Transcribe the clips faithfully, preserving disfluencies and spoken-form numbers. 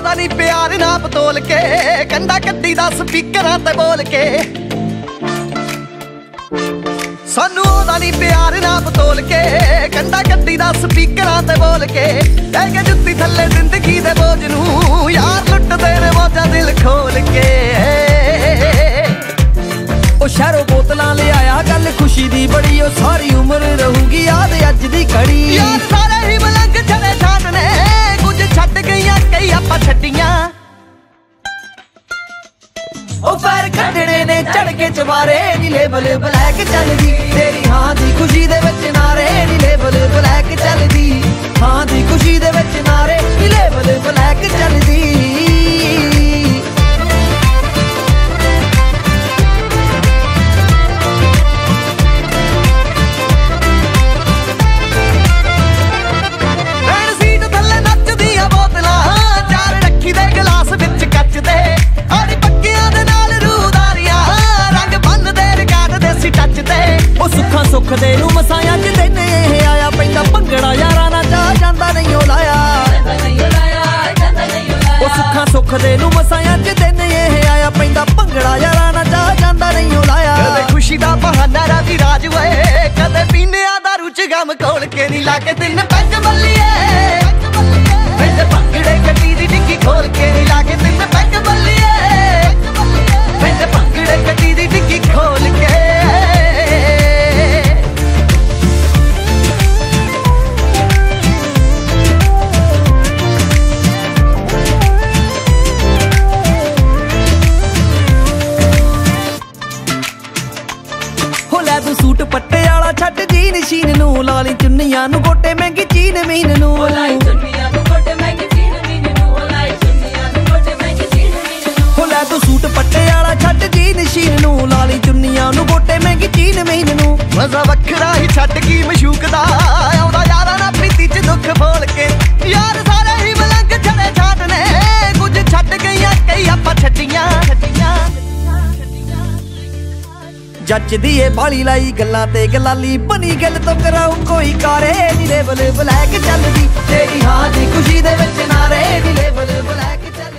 ਉਹਦਾ ਨਹੀਂ ਪਿਆਰ ਨਾ ਪਤੋਲ ਕੇ ਕੰਡਾ ਕੱਢੀ ਦਾ ਸਪੀਕਰਾਂ ਤੇ ਬੋਲ ਕੇ ਸਾਨੂੰ ਉਹਦਾ ਨਹੀਂ ਪਿਆਰ ਨਾ ਪਤੋਲ ਕੇ ਕੰਡਾ ਕੱਢੀ ਦਾ ਸਪੀਕਰਾਂ ਤੇ ਬੋਲ ਕੇ ਲੈ ਕੇ ਜੁੱਤੀ ਥੱਲੇ ਜ਼ਿੰਦਗੀ ਦੇ ਬੋਝ ਨੂੰ ਯਾਰ ਲੁੱਟਦੇ ਨੇ ਮੌਜਾਂ ਦਿਲ ਖੋਲ ਕੇ ਉਹ ਸ਼ਹਿਰੋਂ ਬੋਤਲਾਂ ਲਿਆਇਆ ਗੱਲ ਖੁਸ਼ੀ ਦੀ ਬੜੀ ਉਹ ਸਾਰੀ ਉਮਰ ਰਹੂਗੀ ਯਾਦ ਅੱਜ ਦੀ ਘੜੀ ਯਾਰ ਸਾਰੇ ਹੀ ਮਲੰਗ ਚਲੇ ਛੱਡ ਨੇ ਕੁਝ ਛੱਡ ਗਈਆਂ ਕਈ ਆਪਾਂ ਛੱਡੀਆਂ ਉਹ ਪੈਰ ਕੱਢਣੇ ਨੇ ਚੜ ਕੇ ਚਵਾਰੇ ਨੀ ਲੇਬਲ ਬਲੈਕ ਚੱਲਦੀ ਤੇਰੀ ਹਾਂ ਦੀ ਖੁਸ਼ੀ ਦੇ ਵਿੱਚ ਨਾਰੇ ਨੀ ਲੇਬਲ ਬਲੈਕ ਚੱਲਦੀ ਹਾਂ ਦੀ ਖੁਸ਼ੀ ਦੇ ਵਿੱਚ ਨਾਰੇ ਨੀ ਲੇਬਲ ਬਲੈਕ ਚੱਲਦੀ ਸੁੱਖ ਦੇ ਨੂੰ ਮਸਾਂ ਅੱਜ ਦਿਨ ਇਹ ਆਇਆ ਪੈਂਦਾ ਭੰਗੜਾ ਯਾਰਾਂ ਨਾਲ ਜਾ ਜਾਂਦਾ ਨਹੀਂ ਉਹ ਲਾਇਆ ਉਹ ਸੁੱਖਾਂ ਸੁੱਖ ਦੇ ਨੂੰ ਮਸਾਂ ਅੱਜ ਦਿਨ ਇਹ ਆਇਆ ਪੈਂਦਾ ਭੰਗੜਾ ਯਾਰਾਂ ਨਾਲ ਜਾ ਜਾਂਦਾ ਨਹੀਂ ਉਹ ਲਾਇਆ ਕਦੇ ਖੁਸ਼ੀ ਦਾ ਬਹਾਨਾ ਰਾਜੀ ਰਾਜ ਵੇ ਕਦੇ ਪੀਨਿਆਂ ਦਾ ਰੁਚ ਗਮ ਕੋਲ ਕੇ ਨਹੀਂ ਲਾ ਕੇ ਦਿਨ ਪੈਗ ਬੱਲੀਏ ਪੈਂਦੇ ਭੰਗੜੇ ਗੱਡੀ ਦੀ ਡਿੱਗੀ ਖੋਲ ਕੇ ਨਹੀਂ ਲਾ ਕੇ ਦਿਨ ਪੈਗ ਬੱਲੀਏ ਪੈਂਦੇ ਭੰਗੜੇ ਗੱਡੀ ਦੀ ਡਿੱਗੀ ਖੋਲ ਕੇ ਸੂਟ ਪੱਟੇ ਵਾਲਾ ਛੱਡ ਜੀ ਨਸ਼ੀਨ ਨੂੰ ਲਾ ਲਈ ਚੁੰਨੀਆਂ ਨੂੰ ਗੋਟੇ ਮਹਿੰਗੀ ਚੀਨ ਮੀਨ ਨੂੰ ਲਾਈ ਚੁੰਨੀਆਂ ਨੂੰ ਗੋਟੇ ਮਹਿੰਗੀ ਚੀਨ ਮੀਨ ਨੂੰ ਲਾਈ ਚੁੰਨੀਆਂ ਨੂੰ ਗੋਟੇ ਮਹਿੰਗੀ ਚੀਨ ਮੀਨ ਨੂੰ ਹੋ ਲੈ ਤੂੰ ਸੂਟ ਪੱਟੇ ਵਾਲਾ ਛੱਡ ਜੀ ਨਸ਼ੀਨ ਨੂੰ ਲਾ ਲਈ ਚੁੰਨੀਆਂ ਨੂੰ ਗੋਟੇ ਮਹਿੰਗੀ ਚੀਨ ਮੀਨ ਨੂੰ ਮਜ਼ਾ ਵੱਖਰਾ ਹੀ ਛੱਡ ਕੀ ਮਸ਼ੂਕ ਦਾ ਆਉਂਦਾ ਯਾਰਾਂ ਨਾਲ ਪ੍ਰੀਤੀ ਚ ਦੁੱਖ ਬੋਲ ਕੇ ਯਾਰ ਸਾਰੇ ਹੀ ਮਲੰਗ ਛੜੇ ਛੱਡ ਨੇ ਕੁਝ ਛੱਡ ਗਈਆਂ ਕਈ ਆਪਾਂ ਛੱਡੀਆਂ ਛੱਡੀਆਂ ਜੱਜਦੀ ਏ ਬਾਲੀ ਲਾਈ ਗੱਲਾਂ ਤੇ ਗਲਾਲੀ ਬਣੀ ਗੱਲ ਤੋਂ ਕਰਾਉ ਕੋਈ ਕਾਰੇ ਨੀ ਲੇਬਲ ਬਲੈਕ ਚੱਲਦੀ ਤੇਰੀ ਹਾਂ ਦੀ ਖੁਸ਼ੀ ਦੇ ਵਿੱਚ ਨਾਰੇ ਨੀ ਲੇਬਲ ਬਲੈਕ ਚੱਲਦੀ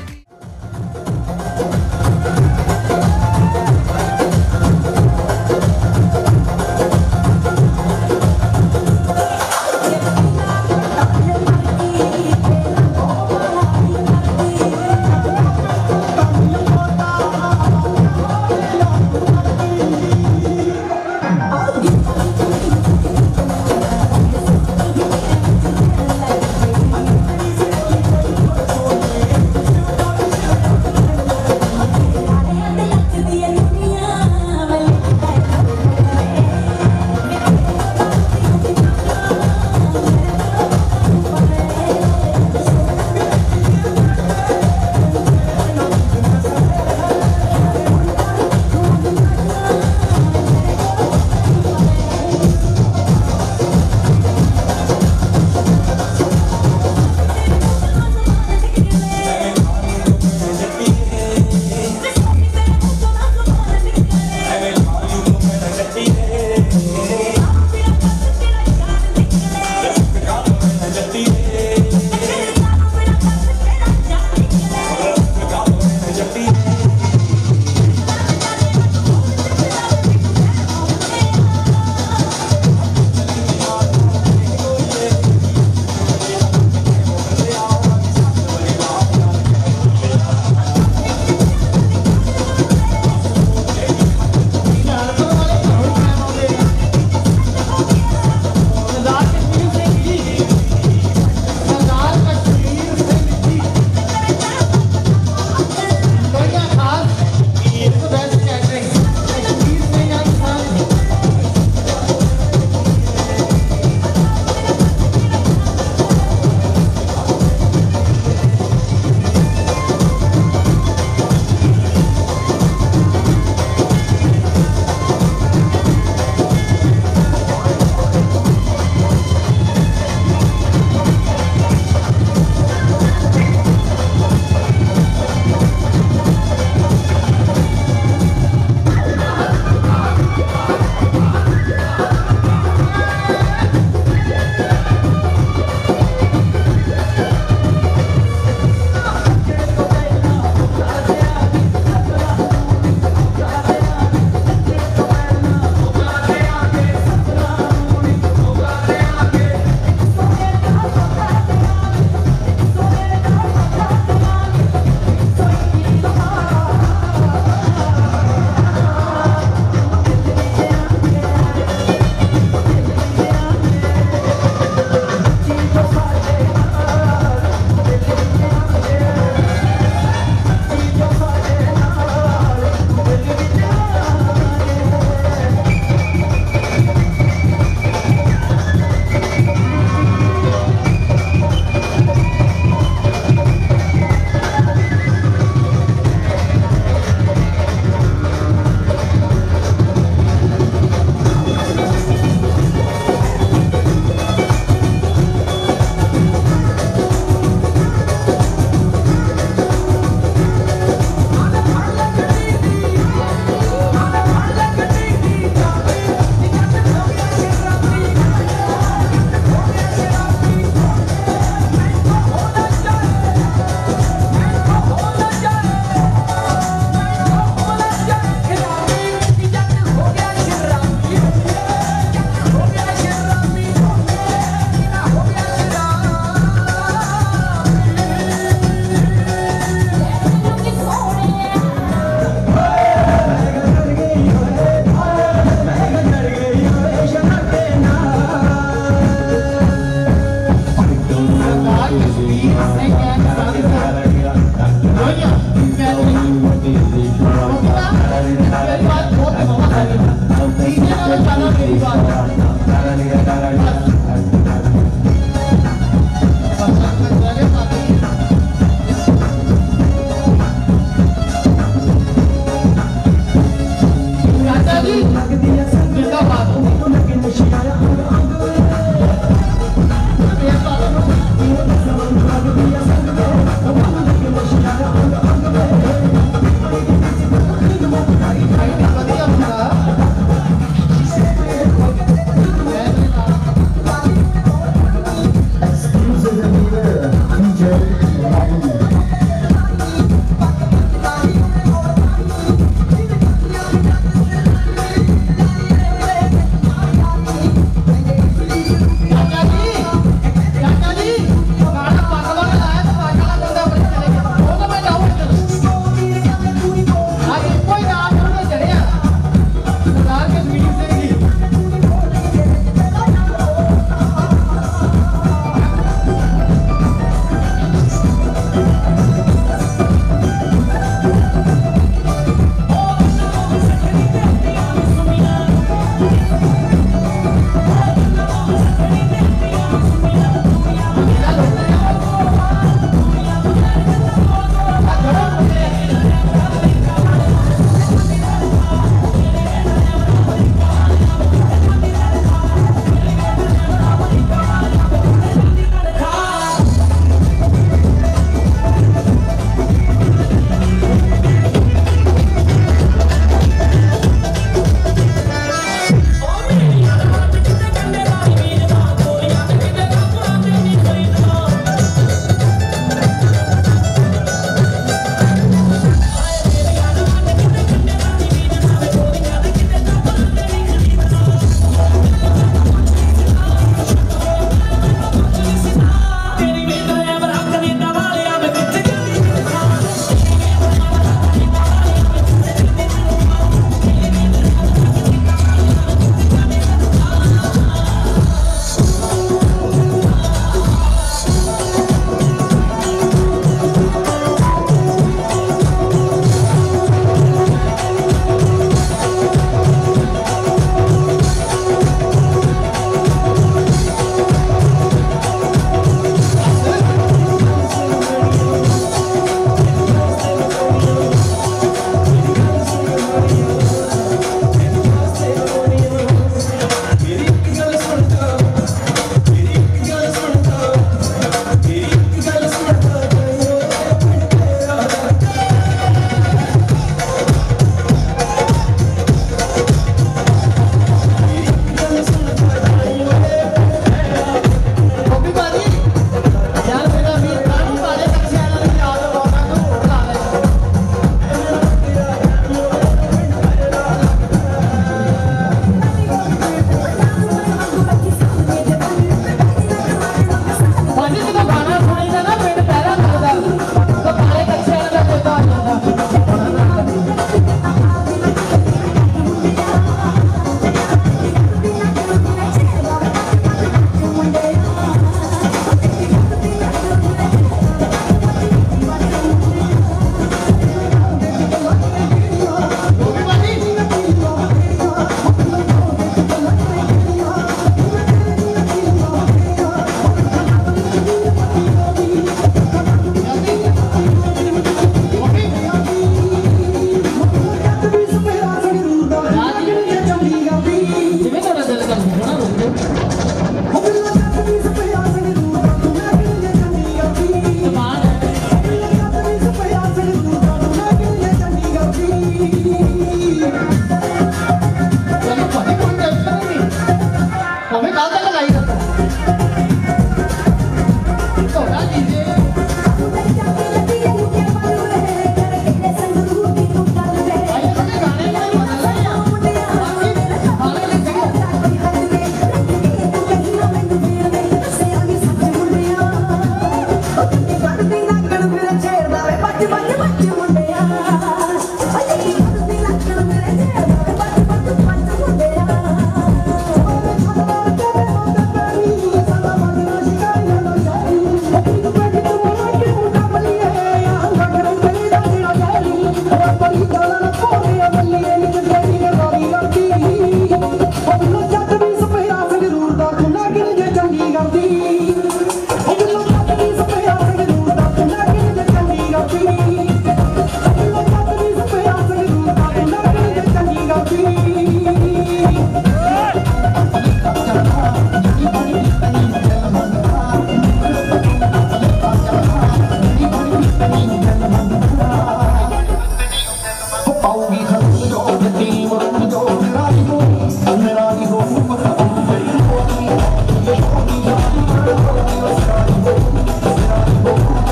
Oh,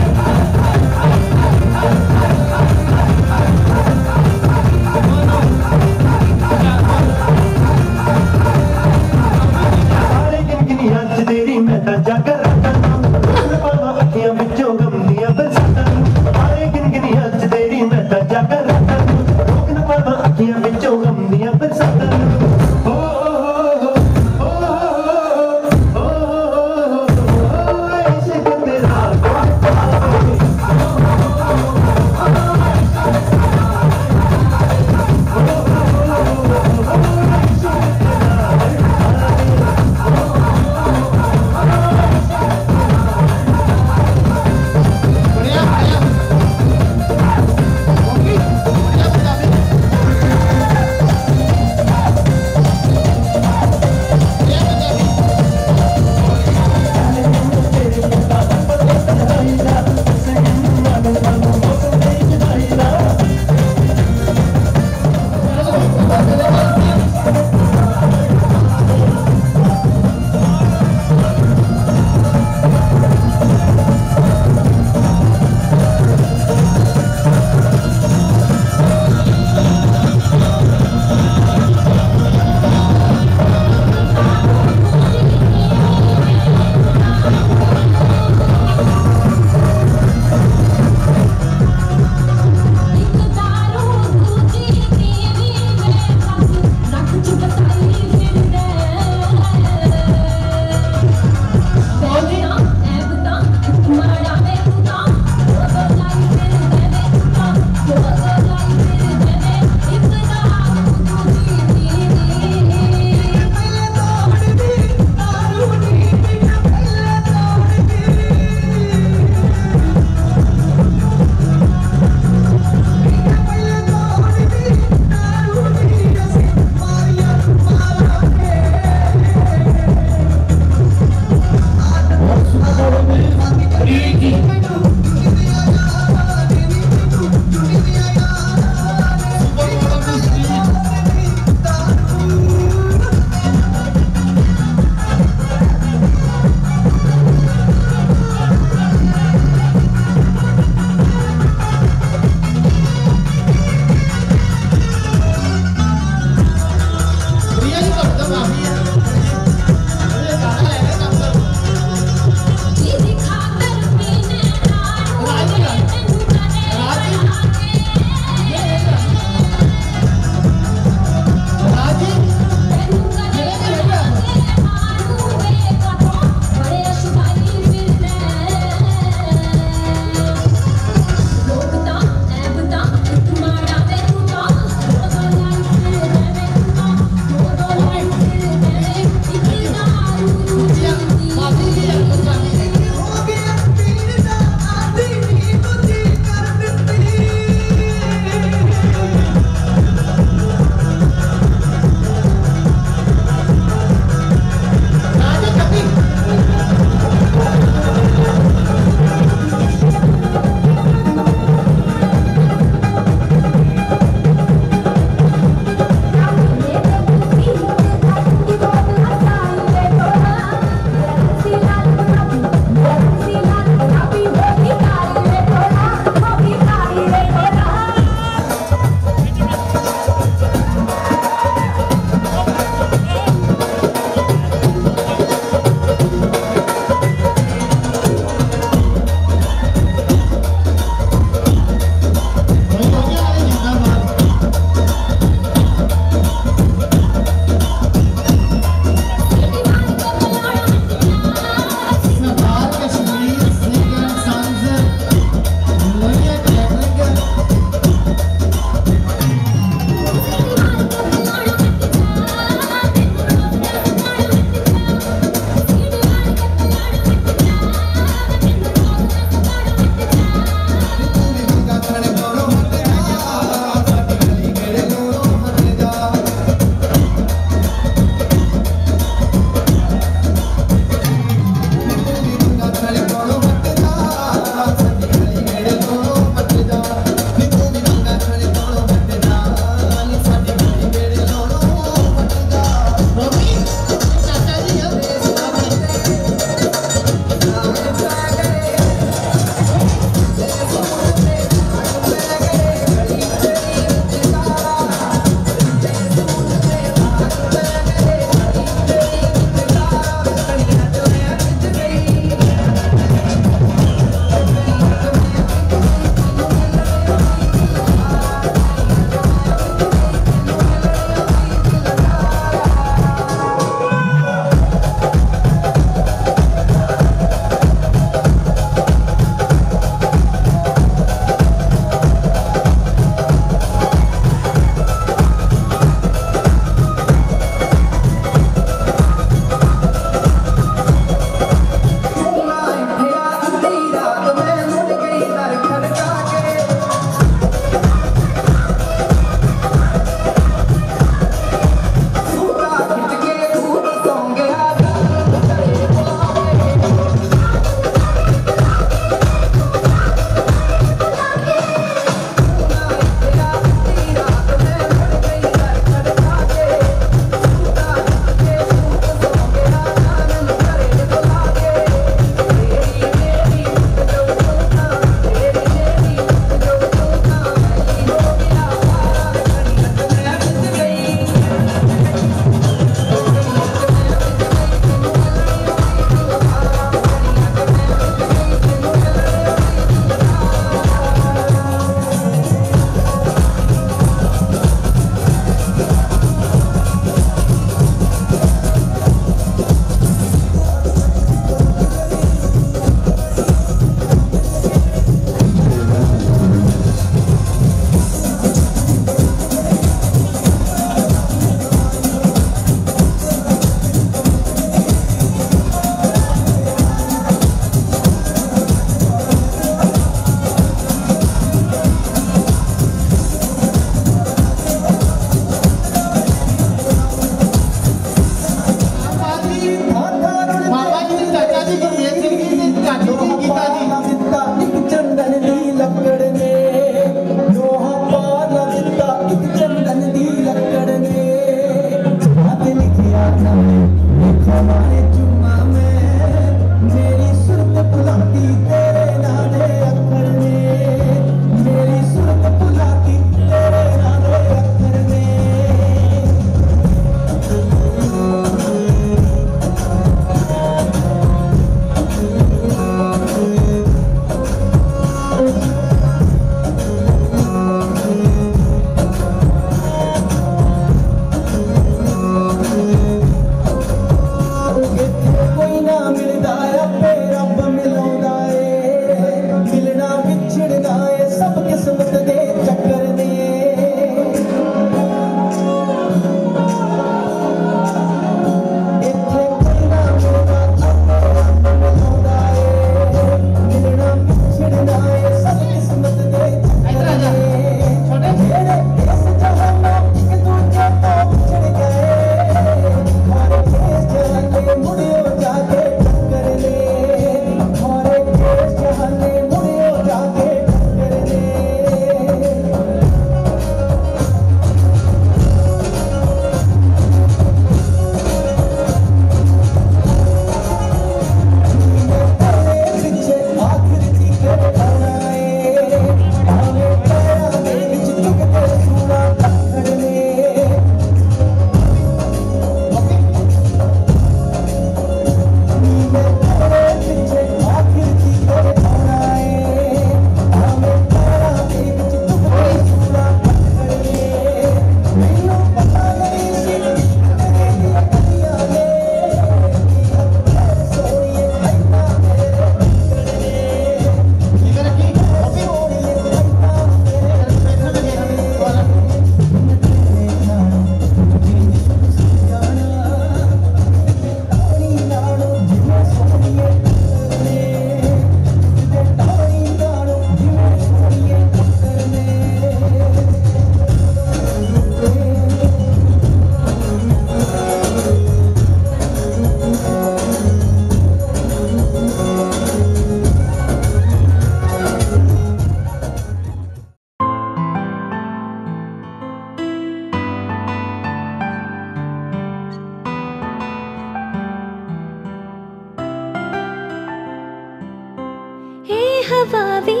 हवा भी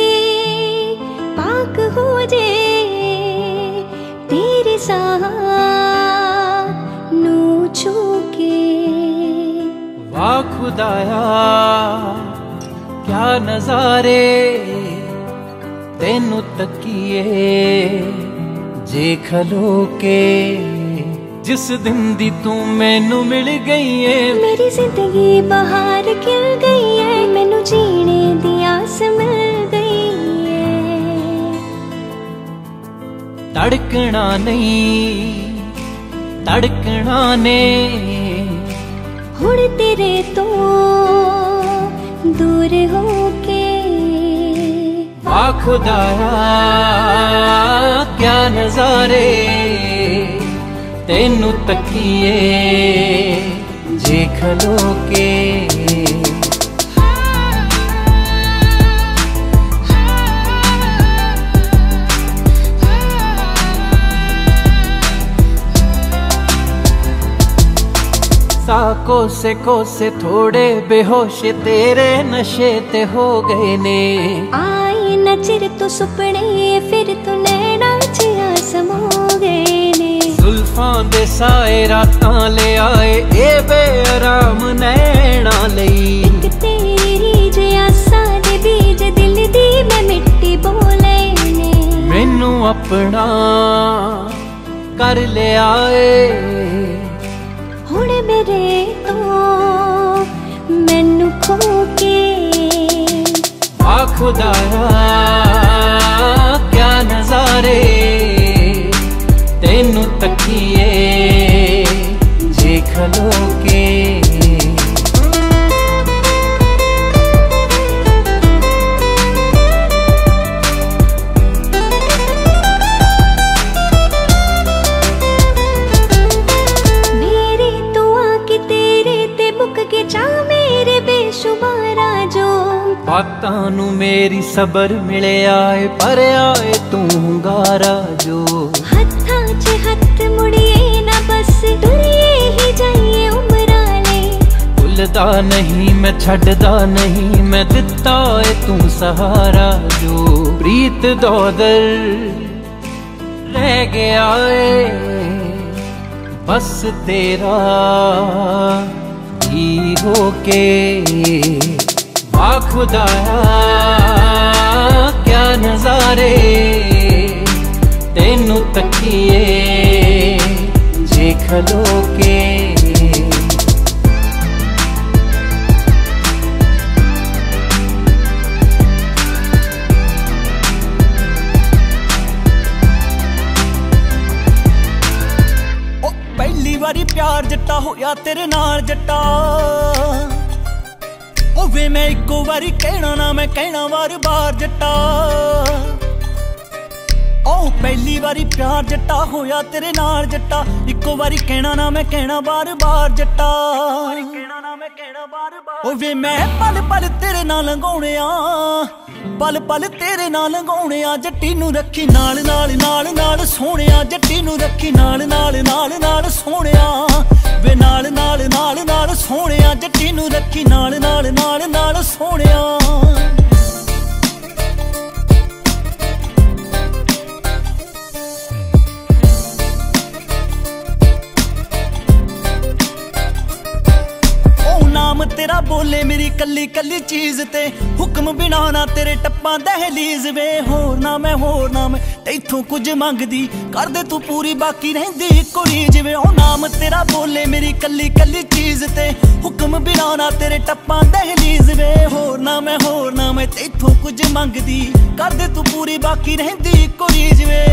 पाक हो जे तेरे साह नू छू के। वाह खुदाया क्या नजारे तेनू तकिए जे खलो के। जिस दिन दी तू मैनू मिल गई है मेरी जिंदगी बाहर खिल गई है, मैनू जीने दी आस मिल गई है। तड़कना नहीं तड़कना ने हुण तेरे तो दूर हो के। वाह खुदाया क्या नजारे तेनू तकिए जे खलो के। सा कोसे कोसे थोड़े बेहोश तेरे नशे ते हो गए ने। आई न चिर तू सुपने फिर तू नैना चिया समो गए ने। जुल्फां दे साए रातां ले आए ए बेआराम नैना लई। एक तेरी जे आसां दे बीज दिल दी मैं मिट्टी बोले ने। मैनू अपना कर ले आए हुण मेरे तो मैनू खो के। वाह खुदाया क्या नजारे तेनू तकिए जे खलो के। मेरे तो आके तेरे ते मुक के चा मेरे बेशुमारा जो। बातां नू मेरी सबर मिले आए पर आए तू गारा जो। हत्थां च हत्थ मुड़िए ना बस दुनिए ही जाइए उमराले। भुलदा नहीं मैं छड़दा नहीं मैं दिता है तू सहारा जो। प्रीत दौदर रह गया है बस तेरा ही होके। वाह खुदाया क्या नजारे तेनू तकिए जे खलो के। पहली बारी प्यार जट्टा होया तेरे नाल जट्टा। वे मैं इको बारी कहना ना मैं कहना बार बार जट्टा। ओ पहली बारी प्यार जट्टा होया तेरे नाल जट्टा। इको बारी कहना ना मैं कहना बार बार जट्टा। ओ वे मैं पल पल तेरे नाल लंघाउणे आ पल पल तेरे नाल लंघाउणे आ। जट्टी नू रखी नाल नाल नाल नाल सोहणिया। जट्टी नू रखी नाल नाल नाल नाल सोहणिया। वे नाल नाल नाल नाल सोहणिया। जट्टी नू रखी नाल नाल नाल नाल सोहणिया। नाम तेरा बोले मेरी कली कली चीज ते। हुक्म बिना ना तेरे टप्पा दहलीज वे। होर ना मैं होर ना मैं तैथों कुछ मंगदी कर दे तू पूरी बाकी रहिंदी इको रीज वे। ओ नाम तेरा बोले मेरी कली कली चीज ते। हुक्म बिना ना तेरे टप्पा दहलीज वे। होर ना मैं होर ना मैं तैथों कुछ मंगदी कर दे तू पूरी बाकी रहिंदी इको रीज वे।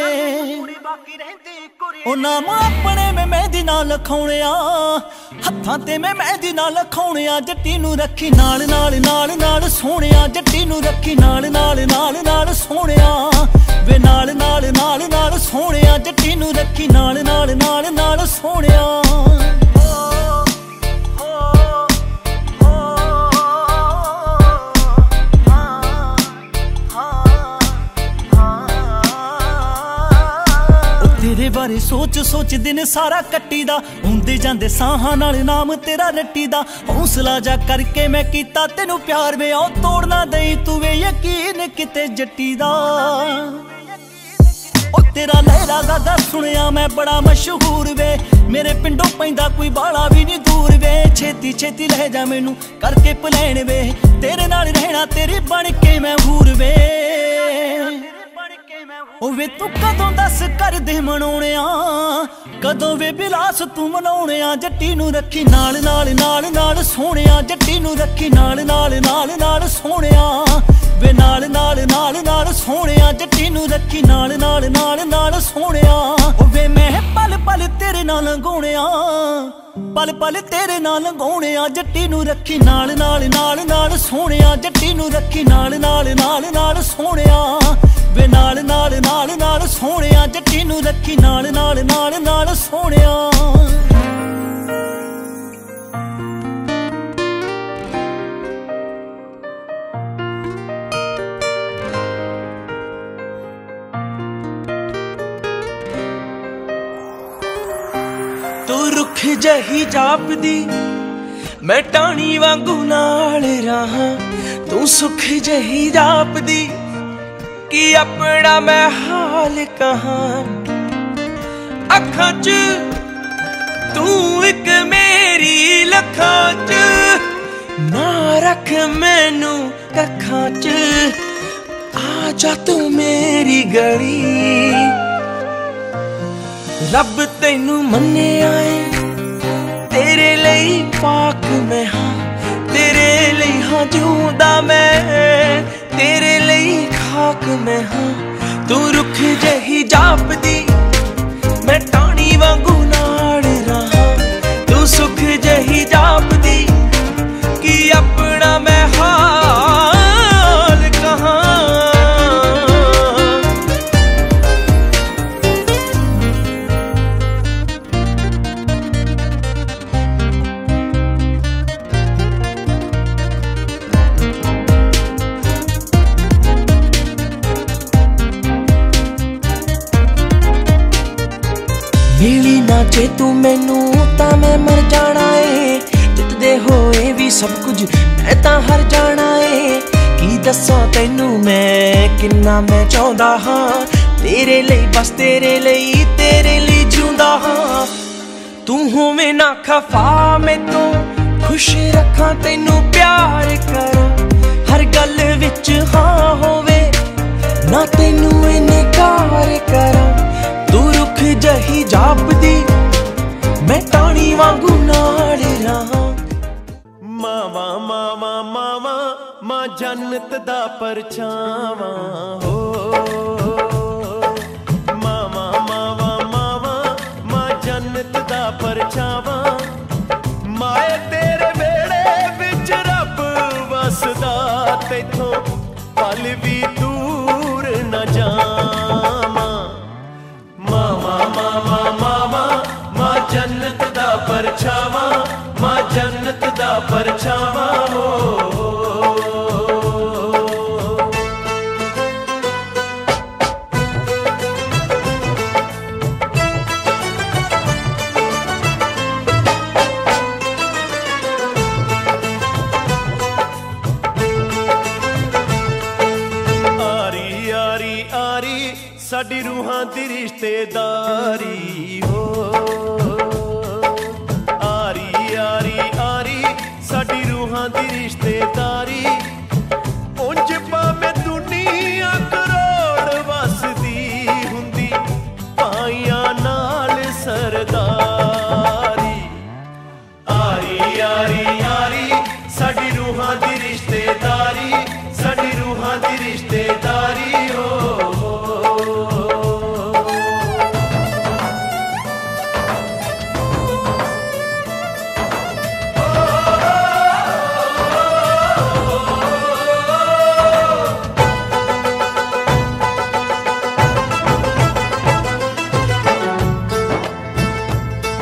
ओ नाम अपने में मेहंदी ना लखाउणे आ हत्थां ते मैं मेहंदी ना लखाउणे आ। जट्टी नू रखी नाल नाल नाल नाल सोहणिया। जट्टी नू रखी नाल नाल नाल नाल सोहणिया। वे नाल नाल नाल नाल सोहणिया। जट्टी नू रखी नाल नाल नाल नाल सोहणिया। तेरे बारे सोच सोच दिन सारा कट्टी दा हुंदे जांदे साहां नाल नाम तेरा रट्टी दा हौसला जा करके मैं कीता तेनू प्यार वे ओ तोड़ना दई तू वे यकीन किते जट्टी दा ओ तेरा लहरा गागा सुनिया मैं बड़ा मशहूर वे मेरे पिंडों पैंदा कोई बाला भी नहीं दूर वे छेती छेती लह जा मैनू करके प्लैन वे तेरे नाल रहना तेरी बन के मैं हूर वे ओ वे तू कदों दस कर दे मनाउणे आ कदों वे बिलास तू मनाउणे आ जट्टी नू रखी नाल नाल नाल नाल सोहणिया जट्टी नू रखी नाल नाल नाल नाल सोहणिया वे नाल नाल नाल नाल सोहणिया जट्टी नू रखी नाल नाल नाल नाल सोहणिया ओ वे मैं पल पल तेरे नाल लंघाउणिया पल पल तेरे नाल लंघाउणिया जट्टी नू रखी नाल नाल नाल नाल सोहणिया जट्टी नू रखी नाल नाल नाल नाल सोहणिया वे नाल नाल नाल नाल सोहणिया जट्टी नू रखी नाल नाल नाल नाल सोहणिया तू रुख जही जापदी मैं टाणी वांगू नाल रहा तू सुख जही जापदी कि अपना मैं हाल कहां अखां च तू एक मेरी लखां च ना रख मैनू कखां च आ जा तू मेरी गली रब तैनू मन्ने आए तेरे लिए पाक मैं हाँ तेरे लिए हाँ जिउंदा मैं तेरे लिए खाक मैं हाँ तू रुख जही जापदी मैं टाणी वांगू नाल रहा तू सुख जही जापदी कि अपना मैं हाल कहां मिली ना जे तू मैनू तां मैं मर जाना है जितदे होए भी सब कुछ मैं तां हर जाना है की दस्सां तैनू मैं किन्ना मैं चाहुंदा हां तेरे लिए बस तेरे लिए तेरे लिए जिउंदा हां तू होवे ना खफा मैं तो खुश रखां तैनू प्यार करां हर गल विच हाँ होवे ना तैनू इनकार करां तू रुख जही जापदी मैं टाणी वांगू नाल रहा मावा मावा मावा मां जन्नत दा परछावा हो मावा मावा मावा मां जन्नत दा परछावा माए तेरे वेड़े विच रब वसदा तैथों पल भी दूर न जावां मावा मावा मावा मां जन्नत दा परछावा मां जन्नत दा परछावा हो आरी आरी आरी साडी रूहां दी रिश्तेदारी हो आरी आरी आरी साडी रूहां दी रिश्तेदारी उंज भावें दुनिया करोड़ वसदी हुंदी पाइयां नाल सरदारी आरी आरी आरी साडी रूहां दी रिश्तेदारी साडी रूहां दी रिश्तेदारी हो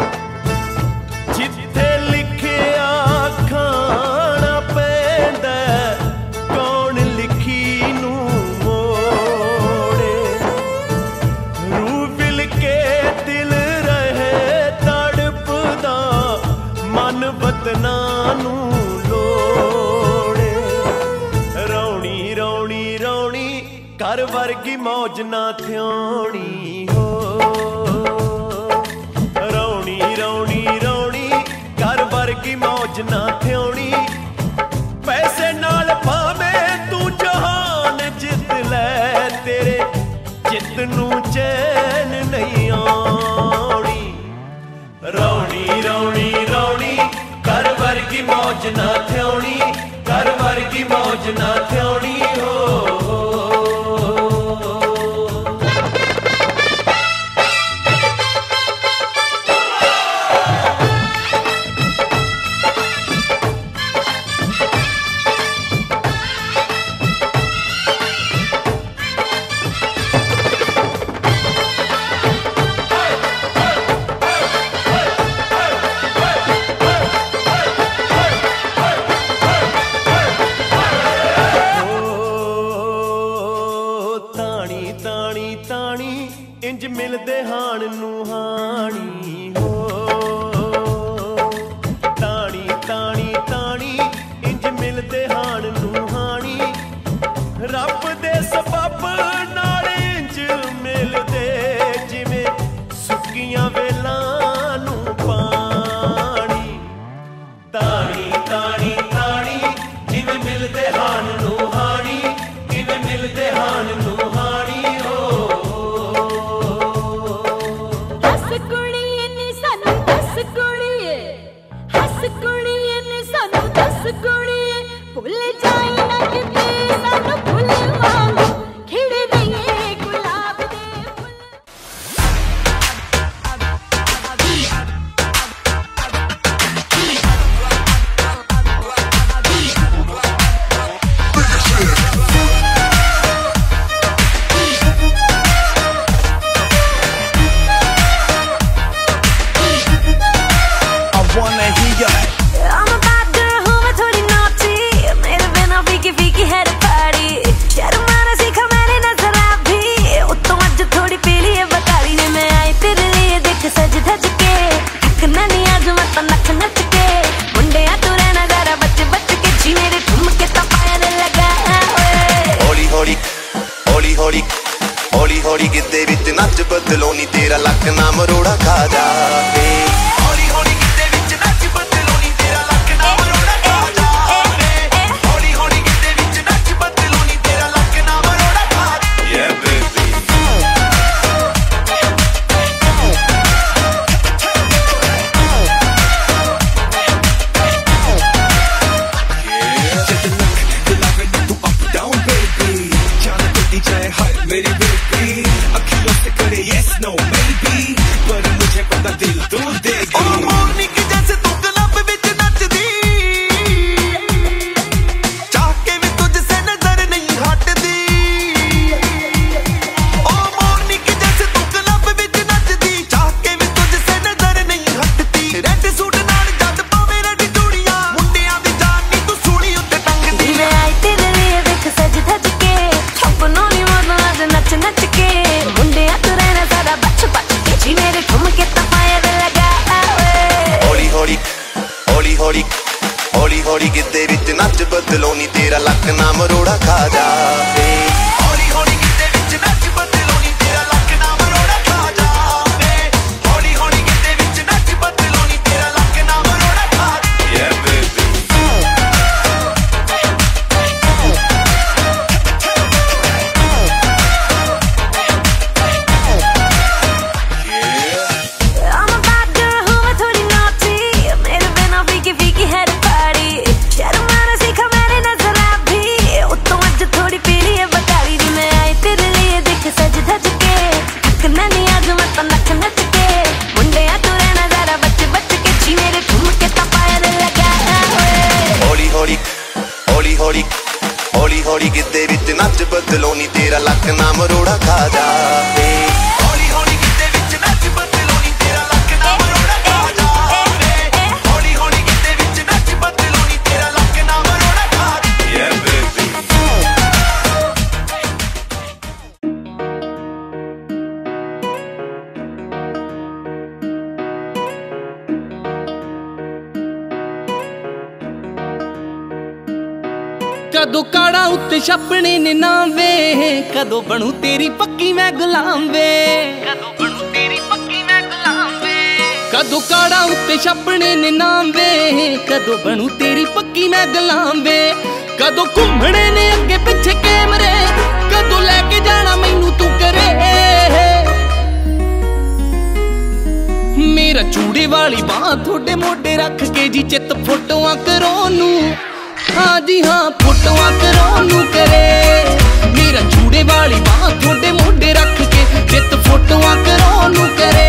जिथे लिखिया खाना पैंदा घर वर्गी मौज ना थ्योणी हो रौनी रौनी रौनी घर वर्गी मौज ना थ्योणी पैसे नाल भावें तू जहान जित ले तेरे जित नू चैन नहीं आउणी रौनी रौनी रौनी घर वर्गी मौज ना थ्योणी घर वर्गी मौज ना थ्योणी हो इंज मिलदे हाण नू हाणी हो ताणी ताणी ताणी इंज मिलदे हाण नू हाणी रब दे सबब नाल इंज मिलदे जिवें सुक्कियां वेलां नू पानी ताणी ताणी ताणी जिवें मिलदे हाण नू हाणी जिवें मिलदे हाण नू हाणी हो भुल जाई ना किते सानू भुल वांगू खिड़ दईए गुलाब दे फुल I wanna hear ya. I'm a bad girl who मैं थोड़ी naughty मेरे बिना फीकी फीकी है पार्टी शर्माना सीखा मैंने नजर आ भी उत्तों आज थोड़ी पीली है बताली ने मैं आई तेरे लिए देख सज धज के थकना नहीं आज मैं तो नच नच के मुंडे आ तू रहना जरा बच बच के जी मेरे ठुमके तो पायल लगा हौली हौली हौली हौली हौली हौली गिद्दे विच नच बदलो नी तेरा लक ना मरोड़ा खा जावे हौली हौली गिद्दे विच नच बदलो नी तेरा लक ना मरोड़ा खा जावे हौली हौली गिद्दे विच नच बदलो नी तेरा लक ना मरोड़ा खा yeah baby मेरी बेटी अखियों से करे yes no maybe पर मुझे पता दिल तू देगी ओ मोरनी की जैसे तू क्लब विच नचदी चाह के भी तुझसे नजर नहीं हटदी ओ मोरनी की जैसे तू क्लब विच नचदी चाह के भी तुझसे नजर नहीं हटदी रेड सूट नाल जद पावे रेड चूड़ियां मुंडियां दी जान नी तू सूली उत्ते टंगदी मैं आई तेरे लिए देख सज धज के अपनों नी नच नच के मुंडे तू रहना सारा बच बच के जी मेरे ठुमके तो पायल लगा हौली हौली हौली हौली हौली हौली गिद्दे विच नच बदलो नी तेरा लक ना मरोड़ा खा जावे हौली हौली गिद्दे विच नच बदलो नी तेरा लक ना मरोड़ा खा जावे हौली हौली गिद्दे विच नच बदलो नी तेरा लक ना मरोड़ा खा yeah baby हौली हौली गिद्दे विच नच बदलो नी तेरा लक ना मरोड़ा खा जावे हौली हौली गिद्दे विच नच बदलो नी तेरा लक ना मरोड़ा खा जावे हौली हौली गिद्दे विच नच बदलो नी तेरा लक ना मरोड़ा खा yeah baby कदों काड़ा उत्ते छपने ने नाम वे, कदों बनू तेरी पक्की मैं गुलाम वे, कदों बनू तेरी पक्की मैं गुलाम वे। कदों काड़ा उत्ते छपने ने नाम वे, कदों बनू तेरी पक्की मैं गुलाम वे। कदों घूमने ने अगे पिछे कैमरे, कदों लेके जाना मैनू तू करे। मेरा चूड़े वाली बांह थोड़े मोढे रख के जी चित फोटोआं करो नू, हाँ जी हाँ फोटोआं करो नू करे। मेरा चूड़े वाली बांह थोड़े मोढे रख के चित फोटोआं करो नू करे।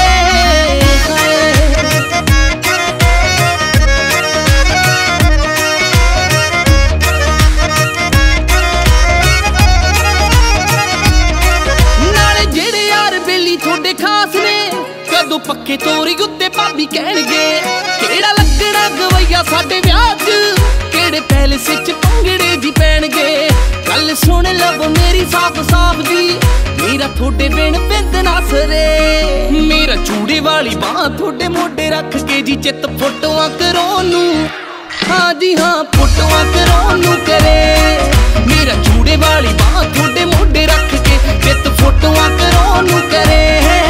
नाले जेड़े यार बेली थोड़े खास ने, कदों पक्के तोरी उत्ते भाभी कहणगे केड़ा लगना गवैया साडे विआह च, केड़े पैलेस च भंगड़े जी पैणगे। गल सुन लव मेरी साफ साफ जी, मेरा थोड़े बिन बिंद ना सरे। मेरा चूड़े वाली बांह थोड़े मोढे रख के जी चित फोटोआं करो नू, हाँ जी हाँ फोटोआं करो नू करे। मेरा चूड़े वाली बांह थोड़े मोढे रख के चित फोटोआं करो नू करे।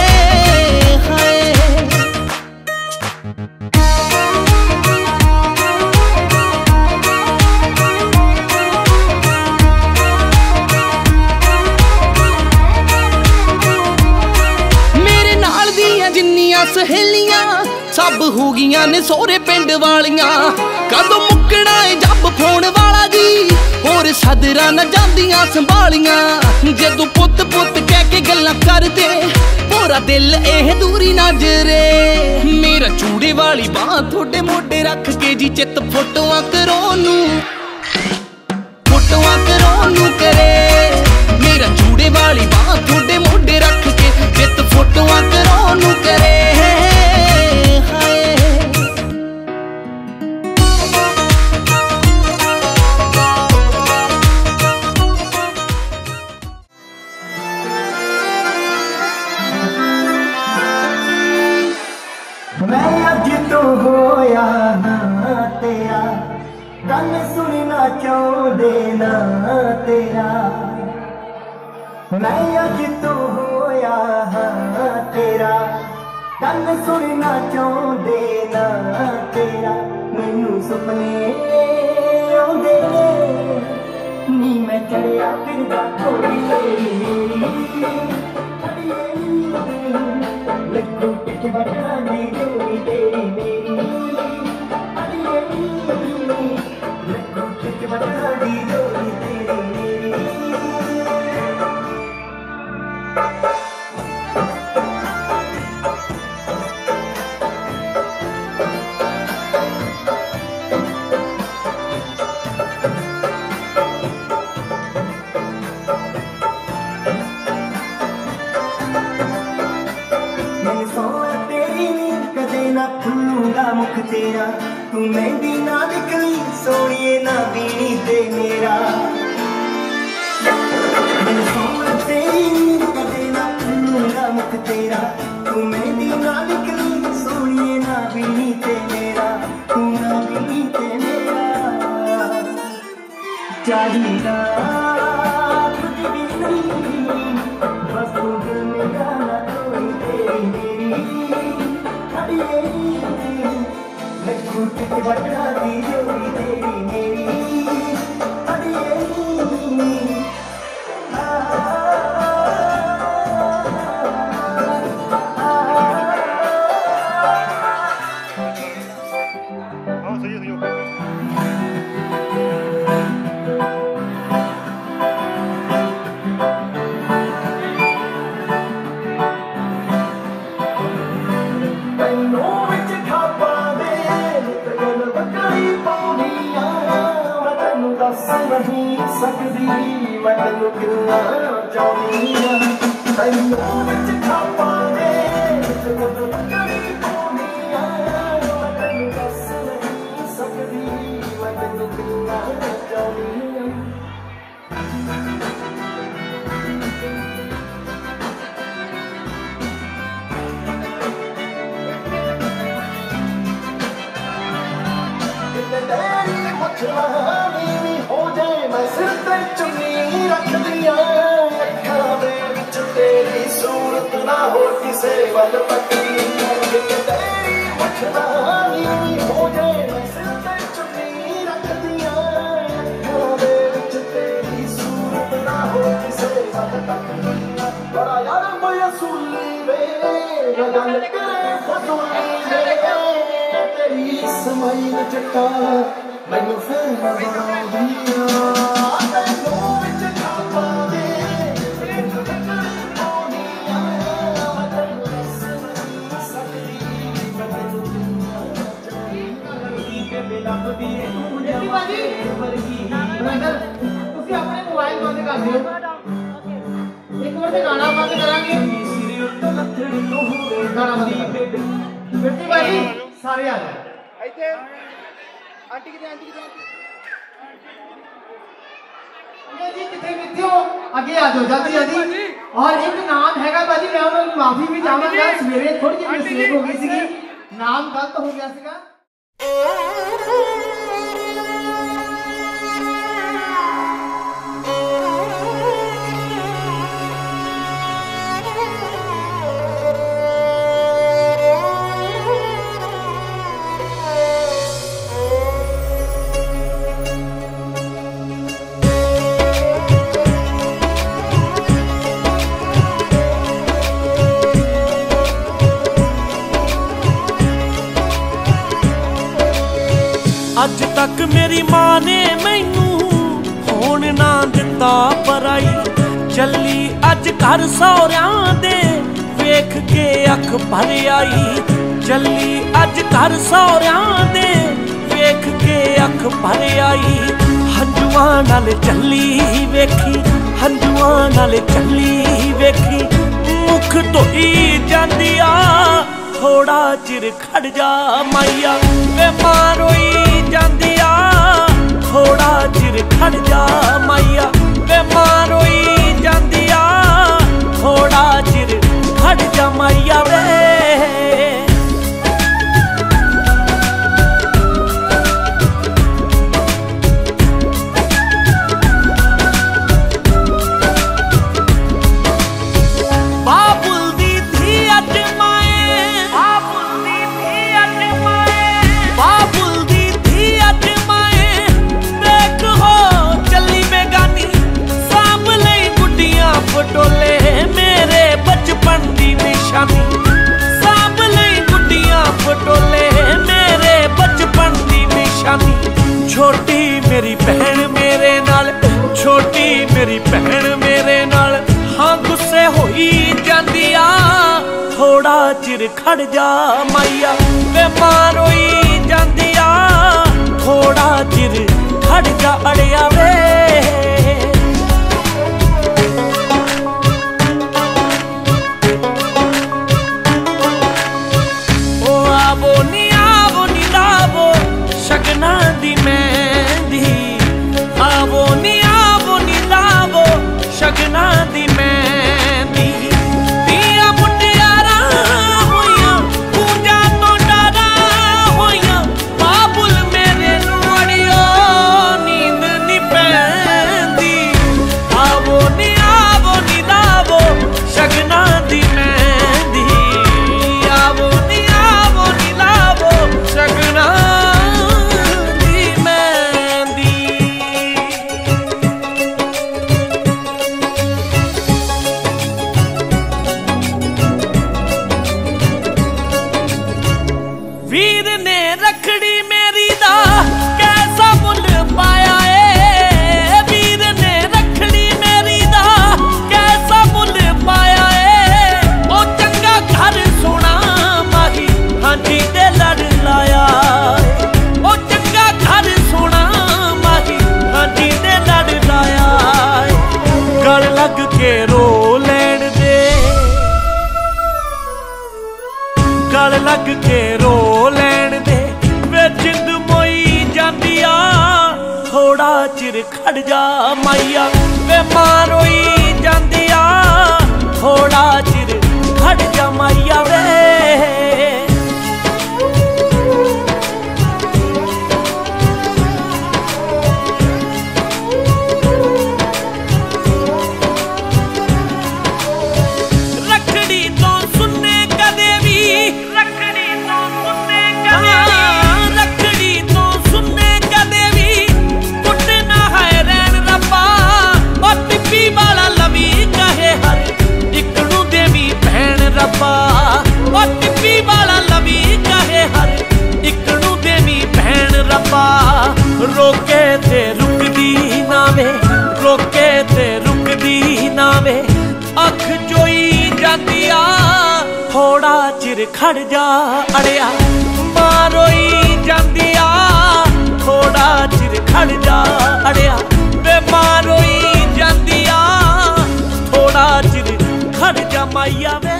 सहेलियां सब हो गईयां ने सोहरे पिंड वालियां, कदों मुकना है जब फोन वाला जी, होर सदरां न जांदियां संभालियां। जदों पुत पुत कह के गल्लां करदे, पूरा दिल एह दूरी नजरे। मेरा चूड़े वाली बांह थोड़े मोढे रख के जी चित फोटोआं करो नू, फोटोआं करो नू करे। मेरा चूड़े वाली बांह थोड़े मोढे रख के चित फोटोआं करो नू करे। मैं अज तो होया ना तेरा, गल सुनना चाहते ना तेरा। मैं अज तो होया तेरा, गल सुनना चाहते ना तेरा। मैनू सुपने आउंदे नी, मैं चढ़िया फिरदा कोई लड्डू टिक बटानी जोड़ी तेरी मेरी, लड्डू टिक बटानी जोड़ी तेरी मेरी। खुलूंगा मुख तेरा, तू मेहंदी ना निकली सोनिए ना बीनी ते मेरा। मैं सोना तेरी कदे ना खुलूंगा मुख तेरा, तू मेहंदी ना निकली सोनिए ना बीनी ते मेरा। तू ना बीनी ते मेरा चाहिदा कुछ भी नहीं, बस तू दिल में गाना कोई तेरी मेरी। लड्डू टिक बटानी जोड़ी तेरी मेरी। नहीं सकदी मैं तेनू कितना चाहनी हां, तैनू विच खापा दे कदों करी पाउनी हां। मैं तेनू दस नहीं सकदी मैं तेनू कितना चाहनी हां। तेरी मछलानी हो जाए ना हो किसे वल पकड़ी तेरी मछदानी हो जाए सिर ते चुन्नी रख दिया दे विच तेरी सूरत ना हो किसे वल पकड़ी बड़ा यार मैं सुली वे गल करे फसुली वे तेरी समाई जटा मैनू फिर बना दिया अपने मोबाइल बंद कर दियो एक बार गाना बंद करांगे गाना बंद बिट्टी भाई सारे आ जाओ इथे आंटी किथे आंटी किथे जी किथे किथे हो आगे आ जाओ जल्दी जल्दी और एक नाम हैगा भाजी मैं उन्हें माफी भी चाहांगा सवेरे थोड़ी ਜਿਹੀ मिस्टेक हो गई सीगी नाम गलत हो गया सीगा अज तक मेरी मां ने मैनू होण ना दिता पराई चली अज घर सौरियां दे वेख के अख भर आई चली अज घर सौरियां दे वेख के अख भर आई हंजुआं नाल चली वेखी हंजुआं नाल चली वेखी मुख धोई जांदी आ थोड़ा चिर खड़ जा माइया वे मां रोई जांदी आ थोड़ा चिर खड़ जा माइया वे मां रोई जांदी आ थोड़ा चिर खड़ जा माइया वे टोले मेरे बचपन दी निशानी साब लई गुड्डियां पटोले मेरे बचपन दी निशानी छोटी मेरी बहन मेरे नाल छोटी मेरी बहन मेरे नाल हाँ गुस्से होई जांदी आ थोड़ा चिर खड़ जा माइया वे मां रोई जांदी आ थोड़ा चिर खड़ जा अड़िया वे शगना दी मेहंदी आवो नी आवो नी लावो शगना दी मेहंदी दिया मुटियारा होइया पूजा तो डरा होइया बाबुल मेरे नुड़ियो नींद नी पैंदी आवो नी आवो नी लावो शगना दी मेहंदी आवो नी आवो नी लावो शगना वीर ने रखड़ी मेरी दा कैसा मुल पाया ए वीर ने रखड़ी मेरी दा कैसा मुल पाया ए ओ चंगा घर सोना माही हांजी दे लड़ लाया ओ चंगा घर सोना माही हांजी दे लड़ लाया गल लग के रो लैण दे गल लग के रो लैण दे वे जिंद मोई जांदी आ थोड़ा चिर खड़ जा माइया वे मां रोई जांदी आ थोड़ा चिर खड़ जा माइया वे रखड़ी खड़ जा अड़िया मारोई जांदी आ थोड़ा चिर खड़ जा अड़िया वे मारोई जांदी आ थोड़ा चिर खड़ जा माइया वे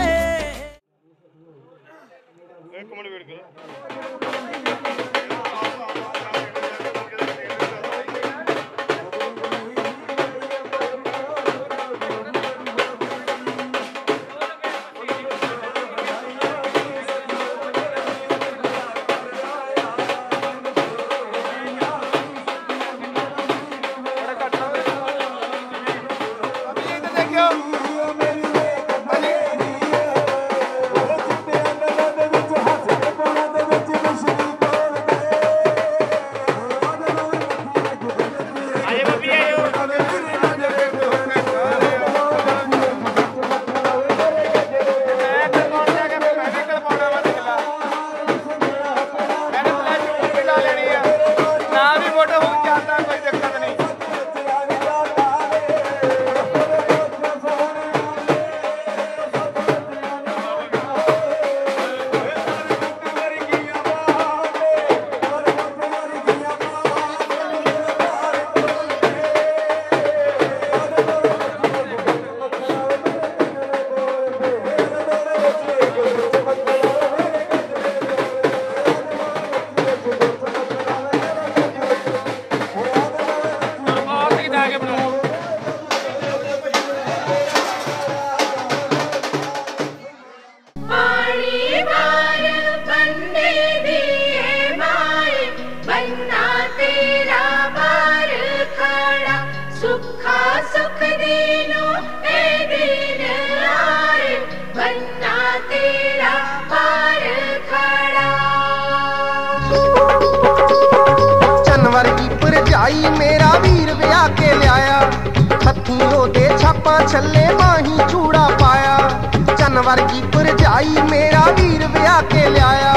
मेरा वीर ब्याह के लिया हथियों दे छापा छल्ले माही चूड़ा पाया जानवर की परजाई मेरा वीर ब्याह के लिया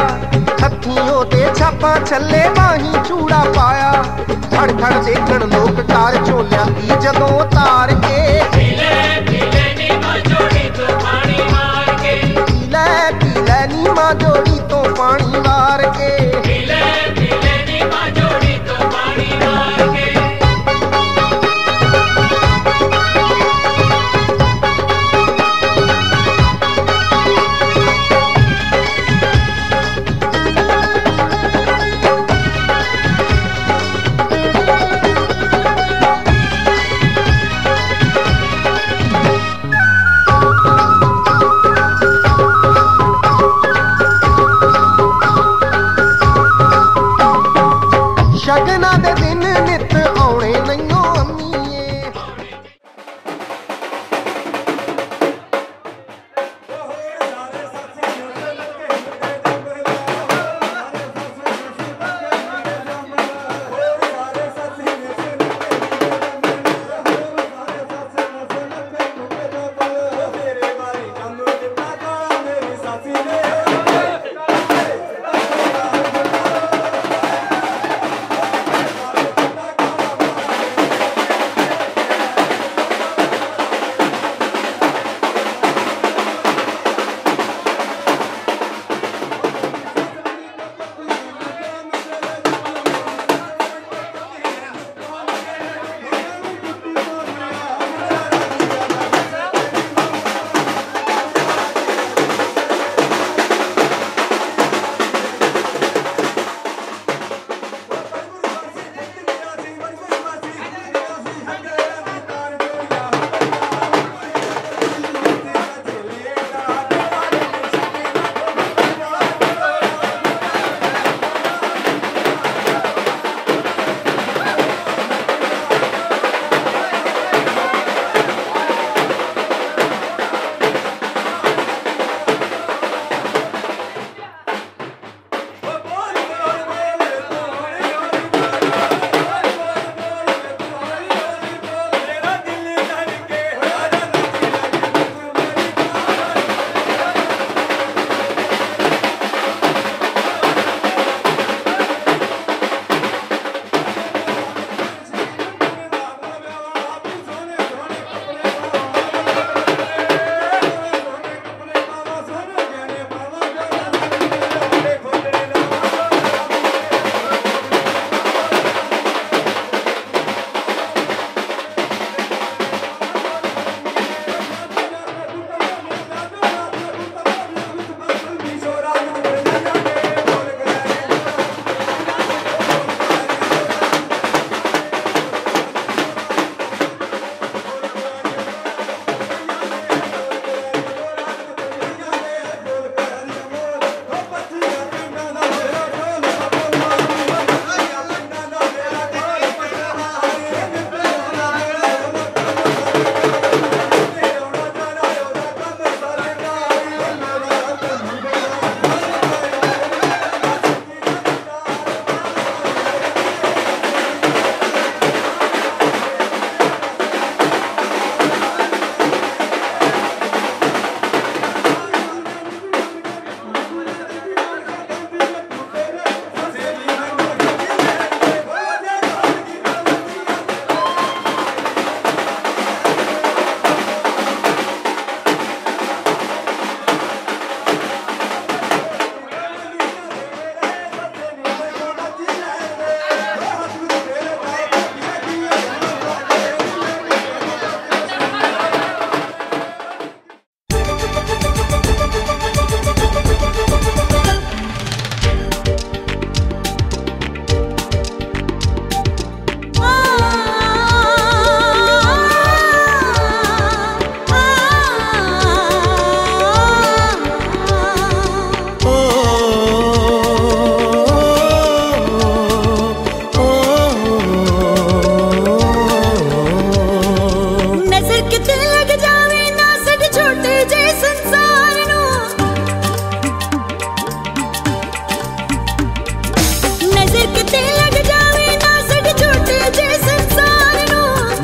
हथियों दे छापा छल्ले माही चूड़ा पाया खड़ खड़ देखण लोग कार झोलिया की जदों तार के पीले पीले नी मां जोड़ी तो पानी मार के पीले पीले नी मां जोड़ी तो पानी मार के पीले पीले नी मां जोड़ी तो पानी मार के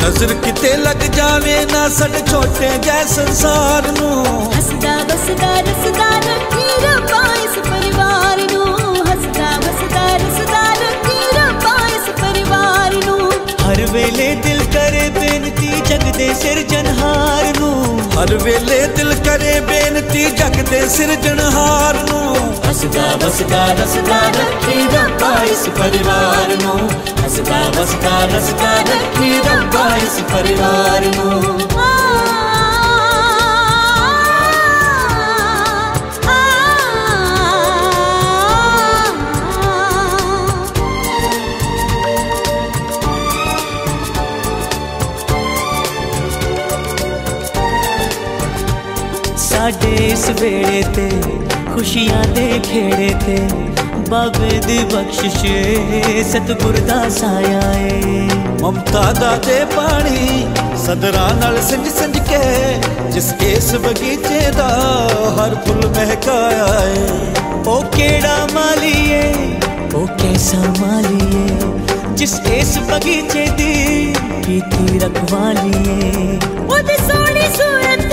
नजर किते लग जावे ना साडे छोटे जै संसार नू हसदा बसदा रसदा रखी रब्बा इस परिवार नू हसदा बसदा रसदा रखी रब्बा इस परिवार नू हर वेले दिल करे बेनती जग दे सिरजनहार नू हर वेले दिल करे बेनती जग दे सिरजनहार नू हसदा बसदा रसदा रखी रब्बा इस परिवार नू हसदा बसदा रसदा रखी रब्बा इस परिवार नू साडे इस वेले ते खुशियां दे खेड़े ते बाबे दी बख्शिश सतगुर दा साया ए ममता दा दे पानी सदरा नाल सिंज सिंज के जिस इस बगीचे दा हर फुल महकाया ए ओ केड़ा माली ए ओ कैसा माली ए जिस इस बगीचे दी कीती रखवाली ए ओदी सोहनी सूरत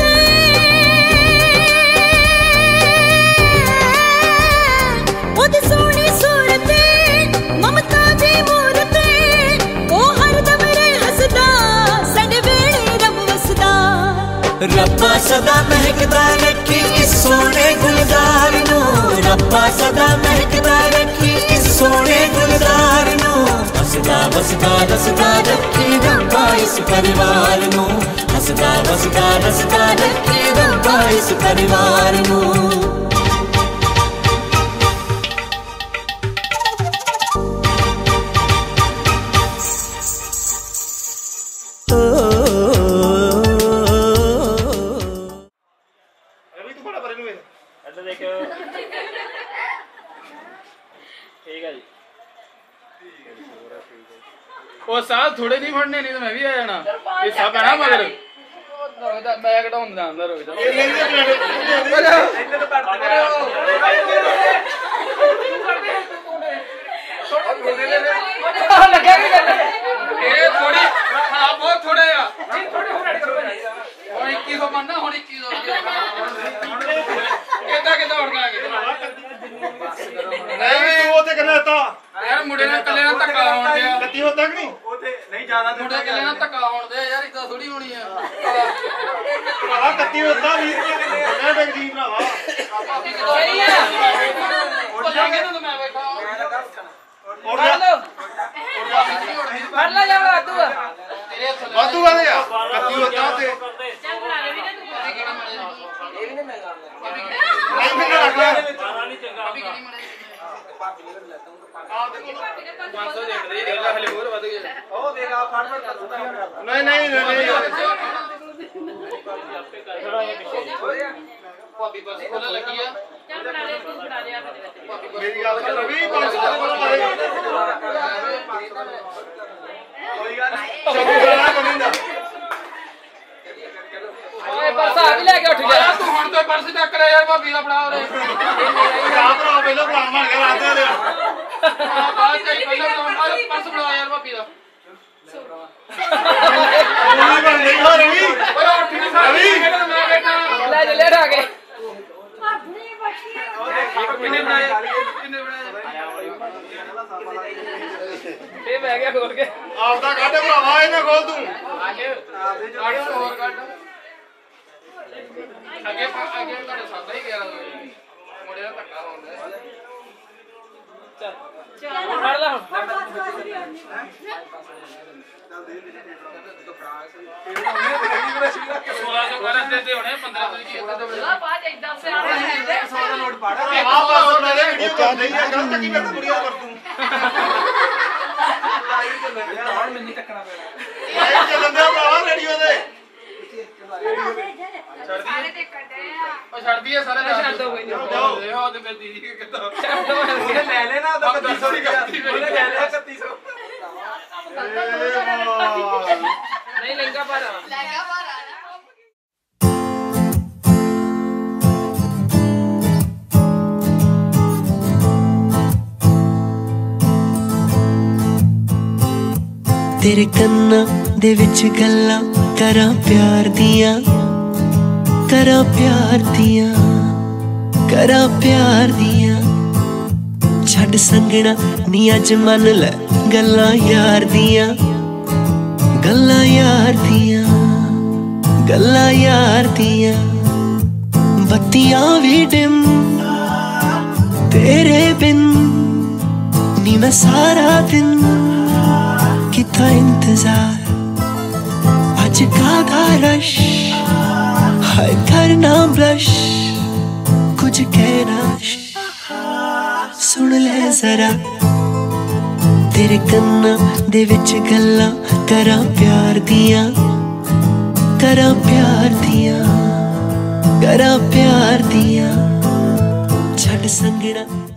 ओदी सोहनी सूरत ममता दी मूरत ओ हरदम रहे हसदा साडे वेले रब वसदा रब्बा सदा महकदा रखी इस सोने गुलजार नू रब्बा सदा महकदा रखी इस सोने गुलजार नू हसदा बसदा रसदा रखी रब्बा इस परिवार नू हसदा बसदा रसदा रखी रब्बा इस परिवार नू ਉਹ ਸਾਹ ਥੋੜੇ ਨਹੀਂ ਫੜਨੇ ਨਹੀਂ ਤਾਂ ਮੈਂ ਵੀ ਆ ਜਾਣਾ ਹਿੱਸਾ ਪੈਣਾ ਮਗਰ ਰੋਇਦਾ ਮੈਂ ਘਟਾਉਣ ਦਾ ਅੰਦਰ ਰੋਇਦਾ ਲੱਗਿਆ ਵੀ ਇਹ ਥੋੜੀ ਹਾਂ ਬਹੁਤ ਥੋੜੇ ਆ ਹੁਣ ਇੱਕੀ ਸੌ ਮੰਨਦਾ ਹੁਣ ਇੱਕੀ ਸੌ ਕਿੱਦਾਂ ਕਿੱਦਾਂ ਉੜਦਾ ਨਹੀਂ ਤੂੰ ਉੱਥੇ ਕਿੰਨਾ ਦਿੱਤਾ ਯਾਰ ਮੁੰਡੇ ਨਾਲ ਕੱਲੇ ਨਾਲ ਧੱਕਾ ਹੋਣ ਡਿਆ ਕੱਤੀ ਹੋ ਤੱਕ ਨਹੀਂ ਉੱਥੇ ਨਹੀਂ ਜ਼ਿਆਦਾ ਮੁੰਡੇ ਕੱਲੇ ਨਾਲ ਧੱਕਾ ਹੋਣ ਦੇ ਯਾਰ ਇਦਾਂ ਥੋੜੀ ਹੋਣੀ ਆ ਭਰਾਵਾ ਕੱਤੀ ਹੁੰਦਾ ਵੀਹ ਰੁਪਏ ਮੈਂ ਬੈਠੀ ਭਰਾਵਾ ਸਹੀ ਆ ਉਹ ਜਾਂਗੇ ਨਾ ਮੈਂ ਬੈਠਾ ਉੱਠ ਜਾ ਫੜ ਲੈ ਜਾ ਵਾਧੂ ਆ ਤੇਰੇ ਹੱਥ ਵਾਧੂ ਵਾਲੇ ਆ ਕੱਤੀ ਹੁੰਦਾ ਤੇ ਚੱਲ ਬਣਾ ਲੈ ਵੀ ਨਾ ਤੂੰ ਇਹ ਕਿਹੜਾ ਮੜੇ ਇਹ ਵੀ ਨਹੀਂ ਮੈਂ ਕਰਦਾ ਨਹੀਂ ਮੈਂ ਰੱਖ ਲੈ ਨਹੀਂ ਚੰਗਾ ਅਭੀ ਕਿਹੜੀ ਮੜੇ ਪੰਜ ਸੌ ਦੇ ਦੇ ਦੇ ਲੈ ਹਲੇ ਹੋਰ ਵਧ ਗਿਆ ਉਹ ਦੇਖ ਆ ਫੜ ਫੜ ਕਰ ਨਹੀਂ ਨਹੀਂ ਨਹੀਂ ਭਾਬੀ ਬਸ ਕੋਲ ਲੱਗੀ ਆ ਚੱਲ ਬਣਾ ਲੈ ਤੂੰ ਬਣਾ ਲਿਆ ਮੇਰੇ ਵਿੱਚ ਮੇਰੀ ਗੱਲ ਸੁਣ ਰਵੀ ਪੰਜ ਸੌ ਦਾ ਕੋਲ ਮਾਰੇ ਕੋਈ ਗੱਲ ਨਹੀਂ ਸ਼ਬੂਰਾ ਬਣਿੰਦਾ ਓਏ ਪਰਸ ਆ ਵੀ ਲੈ ਕੇ ਉੱਠ ਗਿਆ ਤੂੰ ਹੁਣ ਤੋਂ ਪਰਸ ਚੱਕ ਰਿਹਾ ਯਾਰ ਭਾਬੀ ਦਾ ਫੜਾ ਉਰੇ ਆਪ ਭਰਾ ਪਹਿਲਾਂ ਭਰਾ ਬਣ ਕੇ ਰਾਤੇ ਦੇ ਬਾਅਦ ਚ ਪਹਿਲਾਂ ਪਰਸ ਫੜਾ ਯਾਰ ਭਾਬੀ ਦਾ ਉਹ ਬਣ ਨਹੀਂ ਹੋ ਰਵੀ ਓਏ ਉੱਠ ਨਹੀਂ ਸਕਦੀ ਮੈਂ ਬੈਠਾ ਲੈ ਜਾ ਲੈ ਢਾ ਕੇ ਕਿੰਨੇ ਬਣਾਏ ਕਿੰਨੇ ਬਣਾਏ ਇਹ ਬਹਿ ਗਿਆ ਖੋਲ ਕੇ ਆਪ ਦਾ ਕੱਢ ਭਰਾਵਾ ਇਹਨੇ ਖੋਲ ਤੂੰ ਅੱਗੇ ਅੱਗੇ ਹੋਰ ਕੱਢ ਅੱਗੇ ਅੱਗੇ ਤੁਹਾਡੇ ਸਾਦਾ ਹੀ ਗਿਆ ਮੁੰਡੇ ਦਾ ਧੱਕਾ ਹੁੰਦਾ ਚੱਲ ਚੱਲ ਫੜ ਲੈ ਹੁਣ ਸੋਲਾਂ ਸੌ ਕਰ ਦੇ ਹੋਣੇ ਪੰਦਰਾਂ ਸੌ ਕੀ ਹੁੰਦਾ ਤਾਂ ਬਾਅਦ ਇੱਕਦਮ ਸੇ ਆ ਰਹੇ ਸੌ ਦਾ ਨੋਟ ਪਾੜਾ ਆਪ ਬਸ ਮੇਰੇ ਵੀਡੀਓ ਕਰ ਨਹੀਂ ਆ ਗਲਤ ਕੀ ਮੈਂ ਕੁੜੀਆਂ ਕਰ ਤੂੰ ਹੁਣ ਮੈਨੂੰ ਟੱਕਣਾ ਪੈਣਾ ਲਾਈਵ ਚੱਲਣ ਦਿਆ ਭਰਾਵਾ ਰੇਡੀਓ ਤੇ ਛੱਡਦੀ ਹੈ ਉਹ ਛੱਡਦੀ ਹੈ ਸਾਰੇ ਛੱਡ ਦੋ ਕੋਈ ਨਹੀਂ ਦੇਖੋ ਤੇ ਫਿਰ ਦੀਦੀ ਕਿੱਦਾਂ ਉਹਨੇ ਲੈ ਲੈਣਾ ਉਹਦਾ ਇਕੱਤੀ ਸੌ ਉਹਨੇ ਲੈ ਲਿਆ ਇਕੱਤੀ ਸੌ ਨਹੀਂ ਲਹਿੰਗਾ ਪਰ ਲਹਿੰਗਾ ਪਰ तेरे कन्ना दे विच गल्लां करां प्यार दियां, करां प्यार दियां, करां प्यार दियां। छड्ड संगना नी अज मन लै गल्लां यार दियां, गल्लां यार दियां, गल्लां यार दियां। बत्तियां भी डिम तेरे बिन नी मैं सारा दिन कितना इंतजार। अज कादा रश हाय करना ब्लश, कुछ कहना सुन ले जरा। तेरे कन्ना दे विच गल्लां करां प्यार दियां, करां प्यार दियां, करां प्यार दियां। छड्ड संगना